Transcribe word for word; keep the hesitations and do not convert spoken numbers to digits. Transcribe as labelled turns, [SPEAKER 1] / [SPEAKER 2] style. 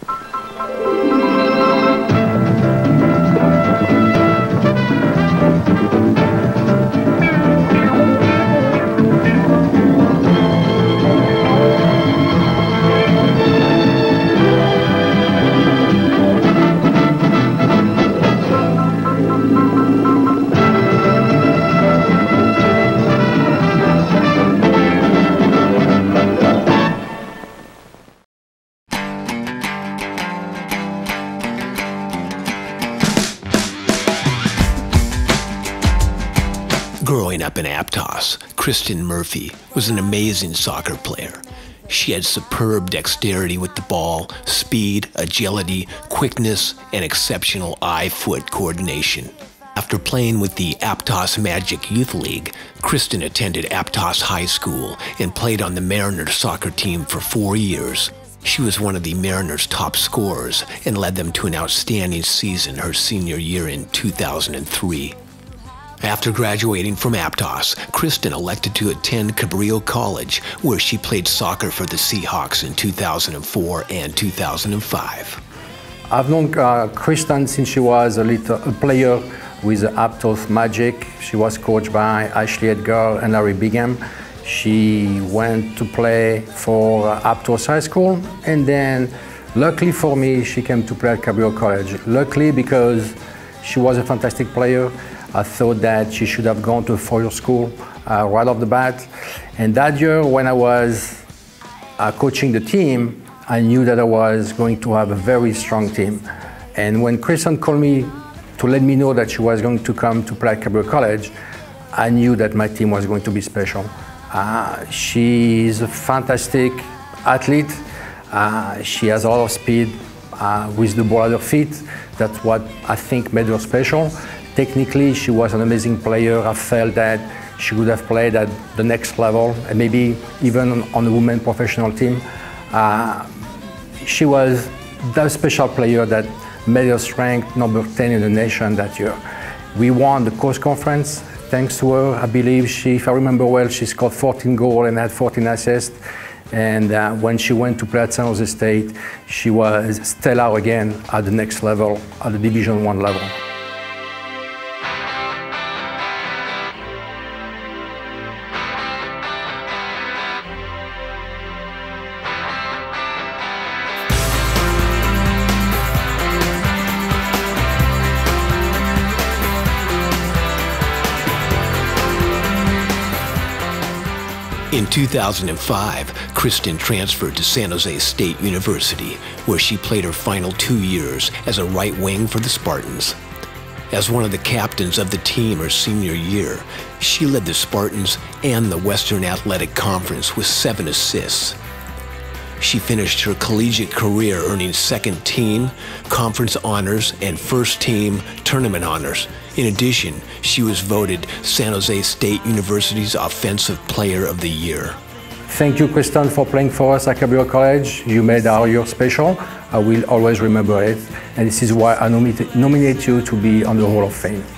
[SPEAKER 1] Growing up in Aptos, Kristen Murphy was an amazing soccer player. She had superb dexterity with the ball, speed, agility, quickness, and exceptional eye-foot coordination. After playing with the Aptos Magic Youth League, Kristen attended Aptos High School and played on the Mariners soccer team for four years. She was one of the Mariners' top scorers and led them to an outstanding season her senior year in two thousand three. After graduating from Aptos, Kristen elected to attend Cabrillo College, where she played soccer for the Seahawks in two thousand four and two thousand five.
[SPEAKER 2] I've known uh, Kristen since she was a little a player with the Aptos Magic. She was coached by Ashley Edgar and Larry Bigham. She went to play for uh, Aptos High School, and then luckily for me, she came to play at Cabrillo College. Luckily because she was a fantastic player. I thought that she should have gone to a four-year school uh, right off the bat. And that year, when I was uh, coaching the team, I knew that I was going to have a very strong team. And when Kristen called me to let me know that she was going to come to play at Cabrillo College, I knew that my team was going to be special. Uh, she is a fantastic athlete. Uh, she has a lot of speed uh, with the ball at her feet. That's what I think made her special. Technically, she was an amazing player. I felt that she would have played at the next level, and maybe even on the women's professional team. Uh, she was the special player that made us ranked number ten in the nation that year. We won the Coast Conference. Thanks to her, I believe she, if I remember well, she scored fourteen goals and had fourteen assists. And uh, when she went to play at San Jose State, she was stellar again at the next level, at the Division One level.
[SPEAKER 1] In two thousand five, Kristen transferred to San Jose State University, where she played her final two years as a right wing for the Spartans. As one of the captains of the team her senior year, she led the Spartans and the Western Athletic Conference with seven assists. She finished her collegiate career earning second team, conference honors, and first team tournament honors. In addition, she was voted San Jose State University's Offensive Player of the Year.
[SPEAKER 2] Thank you, Kristen, for playing for us at Cabrillo College. You made our year special. I will always remember it. And this is why I nominate, nominate you to be on the Hall of Fame.